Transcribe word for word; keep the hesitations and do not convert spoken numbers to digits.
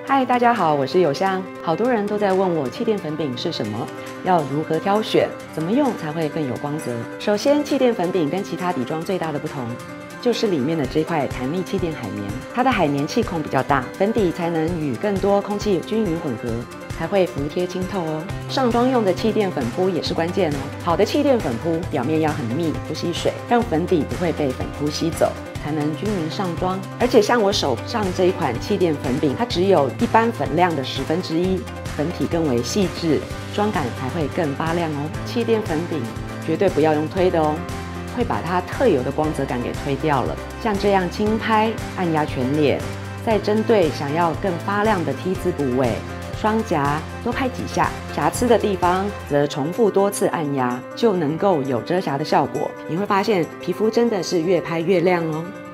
嗨，大家好，我是有香。好多人都在问我气垫粉饼是什么，要如何挑选，怎么用才会更有光泽。首先，气垫粉饼跟其他底妆最大的不同，就是里面的这块弹力气垫海绵，它的海绵气孔比较大，粉底才能与更多空气均匀混合，才会服帖清透哦。上妆用的气垫粉扑也是关键哦。好的气垫粉扑表面要很密，不吸水，让粉底不会被粉扑吸走，才能均匀上妆。而且像我手上这一款气垫粉饼，它只有一般粉量的十分之一，粉体更为细致，妆感才会更发亮哦。气垫粉饼绝对不要用推的哦，会把它特有的光泽感给推掉了。像这样轻拍按压全脸，再针对想要更发亮的 T 字部位、双颊多拍几下，瑕疵的地方则重复多次按压，就能够有遮瑕的效果。你会发现皮肤真的是越拍越亮哦。